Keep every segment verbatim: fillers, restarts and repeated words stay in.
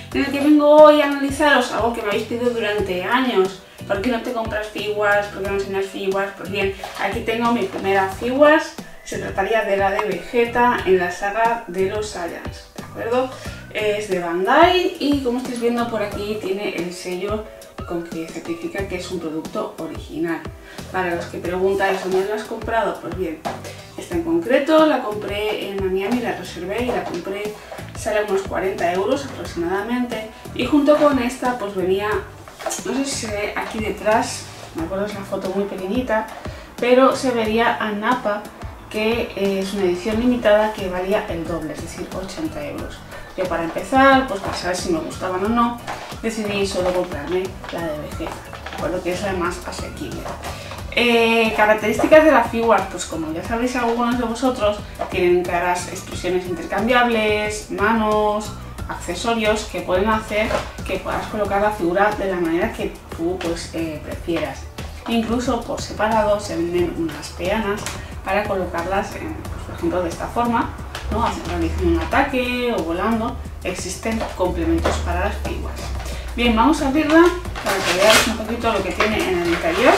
en el que vengo hoy a analizaros algo que me habéis pedido durante años. ¿Por qué no te compras figuras? ¿Por qué no enseñas figuras? Pues bien, aquí tengo mi primera figuras. Se trataría de la de Vegeta en la saga de los Saiyans, ¿de acuerdo? Es de Bandai y como estáis viendo por aquí tiene el sello con que certifica que es un producto original. Para los que preguntáis dónde la has comprado, pues bien, esta en concreto la compré en Miami, la reservé y la compré, sale unos cuarenta euros aproximadamente, y junto con esta pues venía, no sé si se ve aquí detrás, me acuerdo, es una foto muy pequeñita, pero se vería a Nappa, que es una edición limitada que valía el doble, es decir, ochenta euros. Yo para empezar, pues para saber si me gustaban o no, decidí solo comprarme la de Vegeta, de acuerdo, que es la más asequible. Eh, características de las figuras, pues como ya sabéis algunos de vosotros, tienen claras expresiones intercambiables, manos, accesorios que pueden hacer que puedas colocar la figura de la manera que tú pues, eh, prefieras. Incluso por separado se venden unas peanas para colocarlas, en, pues, por ejemplo, de esta forma, ¿no? Realizando un ataque o volando. Existen complementos para las figuras. Bien, vamos a abrirla para que veáis un poquito lo que tiene en el interior.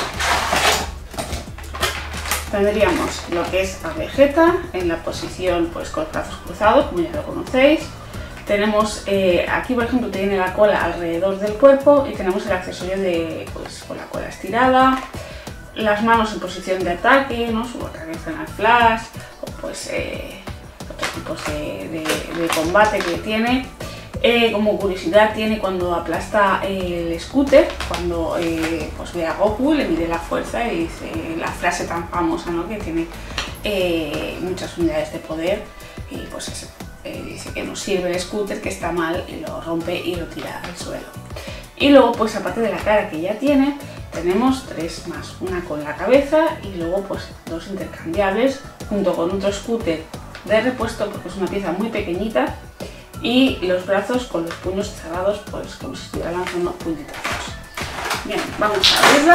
Tendríamos lo que es a Vegeta en la posición pues con los brazos cruzados, como ya lo conocéis. Tenemos eh, aquí, por ejemplo, tiene la cola alrededor del cuerpo y tenemos el accesorio de pues con la cola estirada, las manos en posición de ataque, ¿no? Su cabeza en el flash, o pues eh, otros tipos de, de, de combate que tiene. Eh, como curiosidad, tiene cuando aplasta el scooter, cuando eh, pues ve a Goku, le mide la fuerza y dice la frase tan famosa, ¿no? Que tiene eh, muchas unidades de poder, y pues eso, eh, dice que no sirve el scooter, que está mal, y lo rompe y lo tira al suelo. Y luego, pues aparte de la cara que ya tiene, tenemos tres más, una con la cabeza y luego pues dos intercambiables junto con otro scooter de repuesto, porque es una pieza muy pequeñita, y los brazos con los puños cerrados, pues como si estuviera lanzando puñetazos. Bien, vamos a abrirla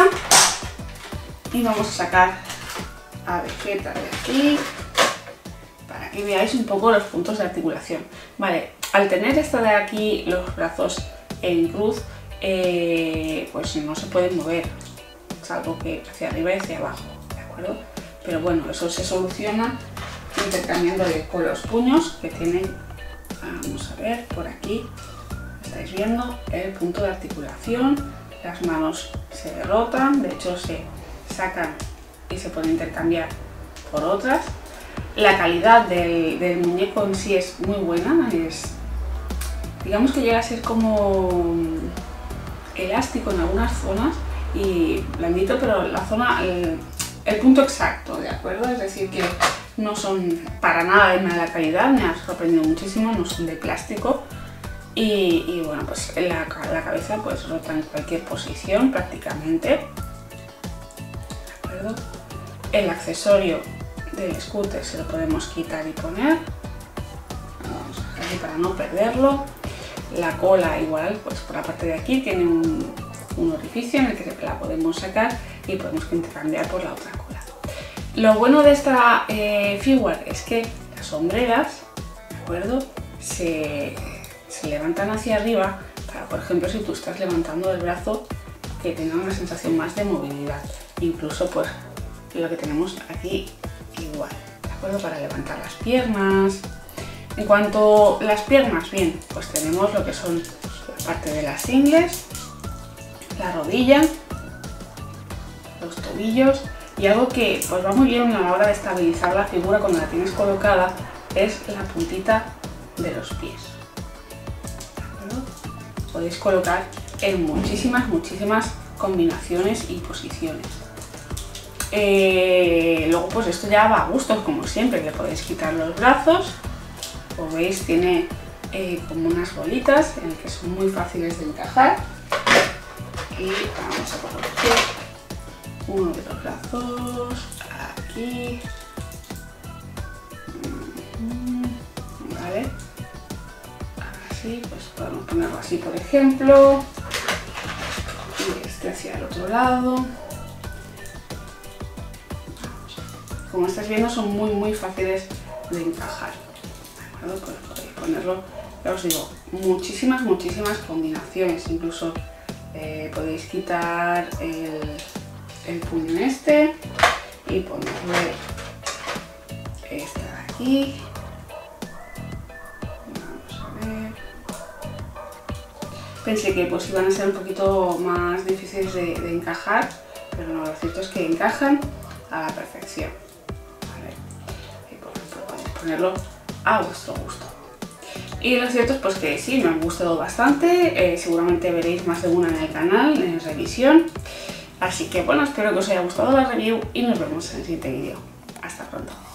y vamos a sacar a Vegeta de aquí para que veáis un poco los puntos de articulación. Vale, al tener esta de aquí los brazos en cruz, eh, pues no se pueden mover, salvo que hacia arriba y hacia abajo, ¿de acuerdo? Pero bueno, eso se soluciona intercambiándole con los puños que tienen. Vamos a ver, por aquí estáis viendo el punto de articulación, las manos se derrotan, de hecho se sacan y se pueden intercambiar por otras. La calidad del, del muñeco en sí es muy buena, es, digamos que llega a ser como elástico en algunas zonas y blandito, pero la zona, el, el punto exacto, ¿de acuerdo? Es decir, que no son para nada de mala calidad, me ha sorprendido muchísimo, no son de plástico, y, y bueno, pues la, la cabeza pues rota en cualquier posición prácticamente, ¿de acuerdo? El accesorio del scooter se lo podemos quitar y poner, vamos a dejarlo para no perderlo. La cola igual, pues por la parte de aquí tiene un, un orificio en el que la podemos sacar y podemos intercambiar por la otra cola. Lo bueno de esta eh, figura es que las hombreras, ¿de acuerdo?, se, se levantan hacia arriba para, por ejemplo, si tú estás levantando el brazo, que tenga una sensación más de movilidad. Incluso pues lo que tenemos aquí igual, ¿de acuerdo?, para levantar las piernas. En cuanto a las piernas, bien, pues tenemos lo que son la parte de las ingles, la rodilla, los tobillos. Y algo que pues va muy bien a la hora de estabilizar la figura cuando la tienes colocada es la puntita de los pies. ¿No? Podéis colocar en muchísimas, muchísimas combinaciones y posiciones. Eh, luego pues esto ya va a gustos, como siempre, le podéis quitar los brazos. Como veis, tiene eh, como unas bolitas en las que son muy fáciles de encajar. Y vamos a colocar uno de los brazos aquí, vale, así, pues podemos ponerlo así, por ejemplo, y este hacia el otro lado. Como estáis viendo, son muy muy fáciles de encajar, ¿de acuerdo? Pues podéis ponerlo Ya os digo, muchísimas, muchísimas combinaciones. Incluso eh, podéis quitar el, el puño este y ponerle esta de aquí. Vamos a ver. Pensé que pues iban a ser un poquito más difíciles de, de encajar, pero no, lo cierto es que encajan a la perfección. Vale. Y por ejemplo podéis ponerlo a vuestro gusto. Y lo cierto es pues que sí, me han gustado bastante, eh, seguramente veréis más de una en el canal, en revisión. Así que bueno, espero que os haya gustado la review y nos vemos en el siguiente vídeo. Hasta pronto.